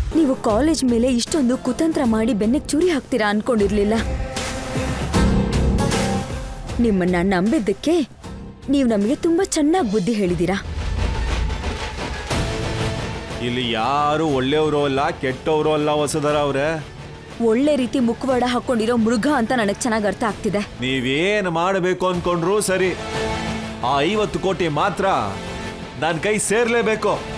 ನೀವು ಕಾಲೇಜ್ ಮೇಲೆ ಇಷ್ಟೊಂದು ಕುತಂತ್ರ ಮಾಡಿ ಬೆನ್ನಿಗೆ ಚೂರಿ ಹಾಕ್ತೀರಾ ಅನ್ಕೊಂಡಿರ್ಲಿಲ್ಲ. ನಿಮ್ಮನ್ನ ನಂಬಿದ್ದಕ್ಕೆ ನೀವು ನಮಗೆ ತುಂಬಾ ಚೆನ್ನಾಗಿ ಬುದ್ಧಿ ಹೇಳಿದೀರಾ. ಇಲ್ಲಿ ಯಾರು ಒಳ್ಳೆಯವರು ಅಲ್ಲ ಕೆಟ್ಟವರು ಅಲ್ಲ ವಸುಧರ ಅವ್ರೆ. ಒಳ್ಳೆ ರೀತಿ ಮುಖವಾಡ ಹಾಕೊಂಡಿರೋ ಮೃಗ ಅಂತ ನನಗೆ ಚೆನ್ನಾಗಿ ಅರ್ಥ ಆಗ್ತಿದೆ. ನೀವೇನು ಮಾಡಬೇಕು ಅನ್ಕೊಂಡ್ರು ಸರಿ, ಆ 50 ಕೋಟಿ ಮಾತ್ರ ನನ್ನ ಕೈ ಸೇರ್ಲೇಬೇಕು.